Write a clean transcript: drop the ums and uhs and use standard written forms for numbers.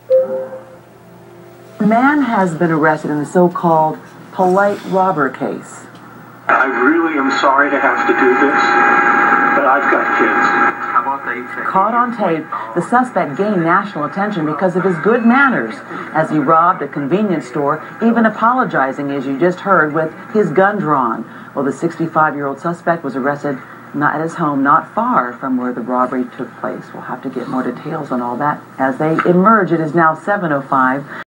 A man has been arrested in the so-called polite robber case. I really am sorry to have to do this, but I've got kids. Caught on tape, the suspect gained national attention because of his good manners as he robbed a convenience store, even apologizing, as you just heard, with his gun drawn. Well, the 65-year-old suspect was arrested not at his home, not far from where the robbery took place. We'll have to get more details on all that as they emerge. It is now 7:05.